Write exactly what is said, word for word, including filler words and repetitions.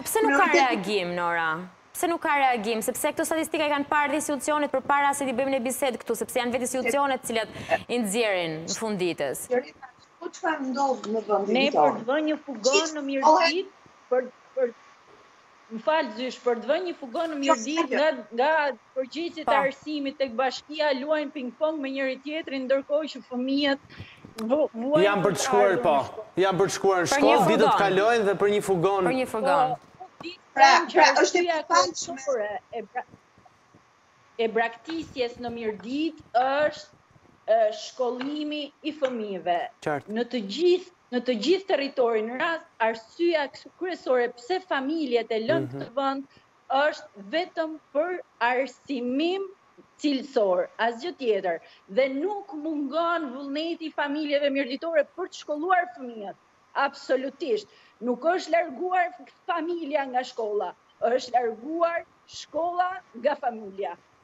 Po pse nuk ka reagim, Nora? Pse nuk ka reagim? Sepse këto statistika i kanë parë dhe institucionet për para se t'i bëjmë në bisedë këtu, sepse janë vetë institucionet cilat i nxjerrin në fund ditës. Po çfarë ndodh në vendin Ne për të vënë një fugon në Mirditë, për për më fal zysh, për të vënë një fugon në Mirditë nga nga përgjegjësit e arsimit tek bashkia luajnë ping-pong me njëri tjetrin, ndërkohë që fëmijët Jam për të shkuar, po. Jam për të shkuar në shkollë, ditët kalojnë dhe për një fugon. Për një fugon. Pra, pra është e pafalshme e braktisjes në Mirditë është shkollimi i fëmijëve. Në të gjithë në të gjithë territorin, në rast arsyeja kryesore pse familjet e lënë këtë vend është vetëm për arsimim cilësor, asgjë tjetër, dhe nuk mungon vullneti i familjeve mirditore për të shkolluar fëmijët. Absolutisht. Nuk është larguar familja nga shkolla, është larguar shkolla nga familja.